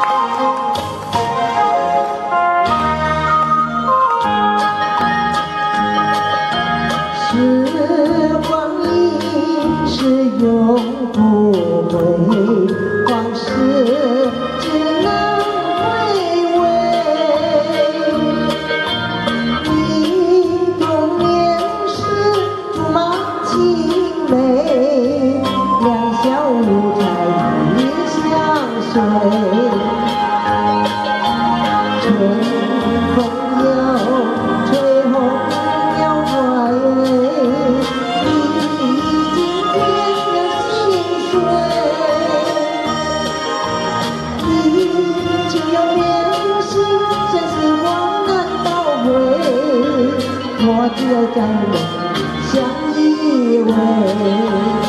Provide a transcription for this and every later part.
时光已逝永不回，往事只能回味。忆童年时竹马青梅，两小无猜一相随。春风又吹红了花蕊，已经变了心碎。你就要变心，生死我难倒回，我只有在梦相依偎。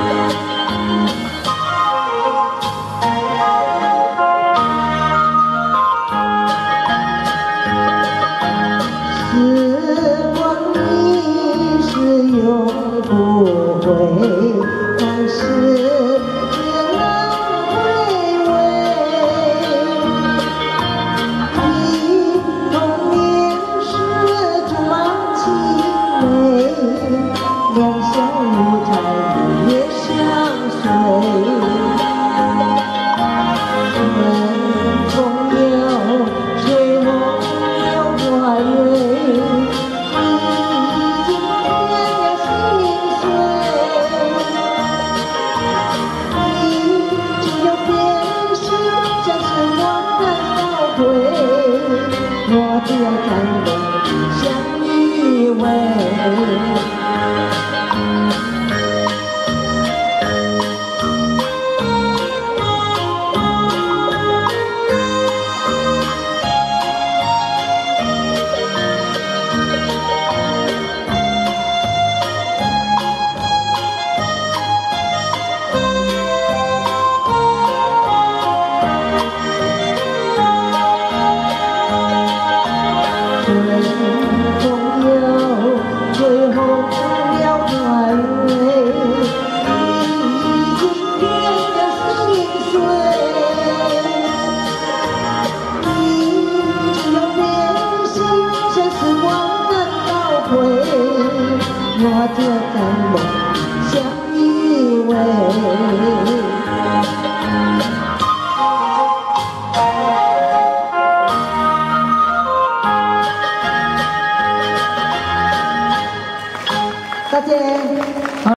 时光已逝永不回，往事只能回味。忆童年时竹马青梅，两小无猜日夜相随。春风又吹红了花蕊，我只要在梦相依偎。春风又吹红了花蕊，已经变得心碎。你只要变心，生死我难倒回，我只在梦。